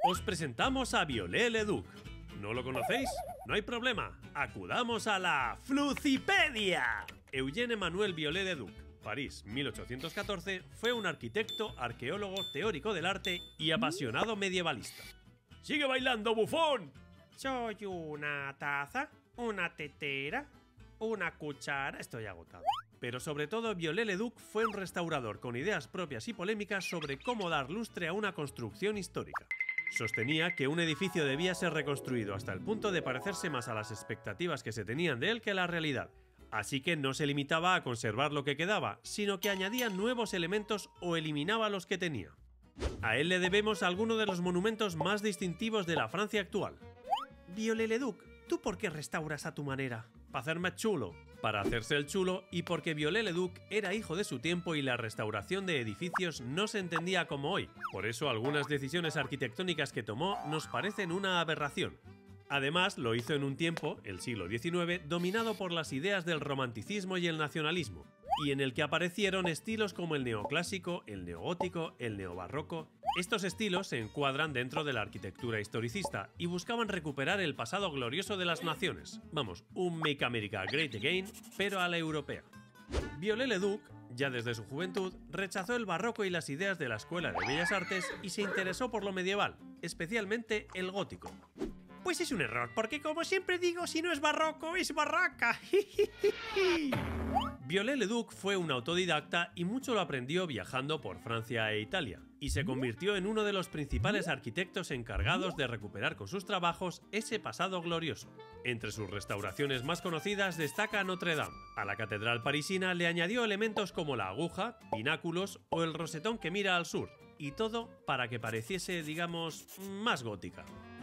Os presentamos a Viollet-le-Duc. ¿No lo conocéis? No hay problema. Acudamos a la Flucipedia. Eugène Emmanuel Viollet-le-Duc, París, 1814, fue un arquitecto, arqueólogo, teórico del arte y apasionado medievalista. ¡Sigue bailando, bufón! Soy una taza, una tetera, una cuchara... Estoy agotado. Pero sobre todo, Viollet-le-Duc fue un restaurador con ideas propias y polémicas sobre cómo dar lustre a una construcción histórica. Sostenía que un edificio debía ser reconstruido hasta el punto de parecerse más a las expectativas que se tenían de él que a la realidad. Así que no se limitaba a conservar lo que quedaba, sino que añadía nuevos elementos o eliminaba los que tenía. A él le debemos algunos de los monumentos más distintivos de la Francia actual. Viollet-le-Duc, ¿tú por qué restauras a tu manera? Para hacerme chulo. Para hacerse el chulo y porque Viollet-le-Duc era hijo de su tiempo y la restauración de edificios no se entendía como hoy. Por eso algunas decisiones arquitectónicas que tomó nos parecen una aberración. Además, lo hizo en un tiempo, el siglo XIX, dominado por las ideas del romanticismo y el nacionalismo, y en el que aparecieron estilos como el neoclásico, el neogótico, el neobarroco. Estos estilos se encuadran dentro de la arquitectura historicista y buscaban recuperar el pasado glorioso de las naciones. Vamos, un Make America Great Again, pero a la europea. Viollet-le-Duc, ya desde su juventud, rechazó el barroco y las ideas de la Escuela de Bellas Artes y se interesó por lo medieval, especialmente el gótico. Pues es un error, porque como siempre digo, si no es barroco, es barraca. Viollet-le-Duc fue un autodidacta y mucho lo aprendió viajando por Francia e Italia, y se convirtió en uno de los principales arquitectos encargados de recuperar con sus trabajos ese pasado glorioso. Entre sus restauraciones más conocidas destaca Notre Dame. A la catedral parisina le añadió elementos como la aguja, pináculos o el rosetón que mira al sur, y todo para que pareciese, digamos, más gótica.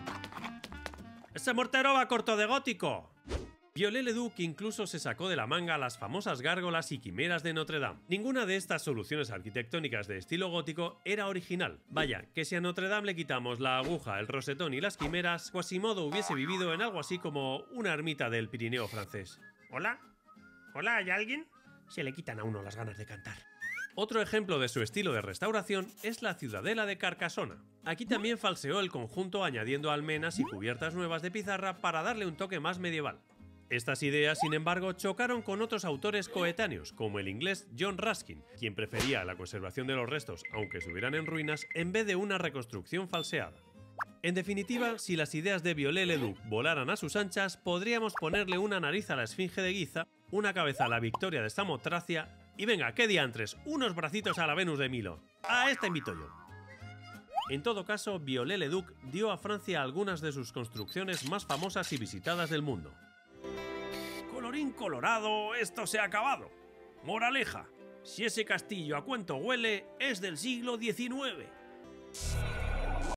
¡Ese mortero va corto de gótico! Viollet-le-Duc incluso se sacó de la manga las famosas gárgolas y quimeras de Notre Dame. Ninguna de estas soluciones arquitectónicas de estilo gótico era original. Vaya, que si a Notre Dame le quitamos la aguja, el rosetón y las quimeras, Quasimodo hubiese vivido en algo así como una ermita del Pirineo francés. ¿Hola? ¿Hola? ¿Hay alguien? Se le quitan a uno las ganas de cantar. Otro ejemplo de su estilo de restauración es la Ciudadela de Carcassona. Aquí también falseó el conjunto añadiendo almenas y cubiertas nuevas de pizarra para darle un toque más medieval. Estas ideas, sin embargo, chocaron con otros autores coetáneos, como el inglés John Ruskin, quien prefería la conservación de los restos, aunque estuvieran en ruinas, en vez de una reconstrucción falseada. En definitiva, si las ideas de Viollet-le-Duc volaran a sus anchas, podríamos ponerle una nariz a la Esfinge de Giza, una cabeza a la Victoria de Samotracia y venga, qué diantres, unos bracitos a la Venus de Milo. A esta invito yo. En todo caso, Viollet-le-Duc dio a Francia algunas de sus construcciones más famosas y visitadas del mundo. Colorín colorado, esto se ha acabado. Moraleja, si ese castillo a cuento huele, es del siglo XIX.